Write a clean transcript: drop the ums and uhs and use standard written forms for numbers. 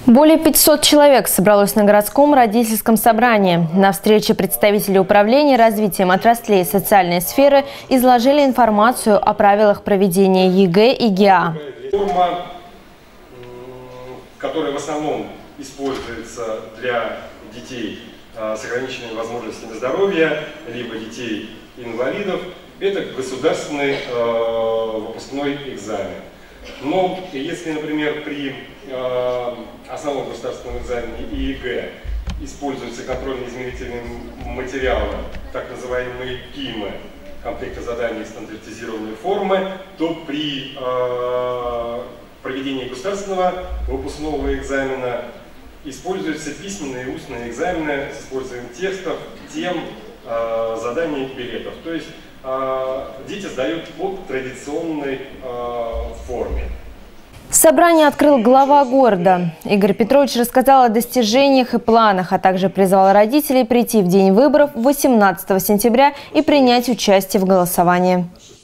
Более 500 человек собралось на городском родительском собрании. На встрече представители управления развитием отраслей социальной сферы изложили информацию о правилах проведения ЕГЭ и ГИА. Форма, которая в основном используется для детей с ограниченными возможностями здоровья, либо детей-инвалидов, это государственный выпускной экзамен. Но если, например, при основном государственном экзамене и ЕГЭ используются контрольно-измерительные материалы, так называемые КИМы, комплекты заданий и стандартизированные формы, то при проведении государственного выпускного экзамена используются письменные и устные экзамены с использованием текстов, тем, заданий и билетов. То есть дети сдают по традиционной форме. Собрание открыл глава города. Игорь Петрович рассказал о достижениях и планах, а также призвал родителей прийти в день выборов 18 сентября и принять участие в голосовании.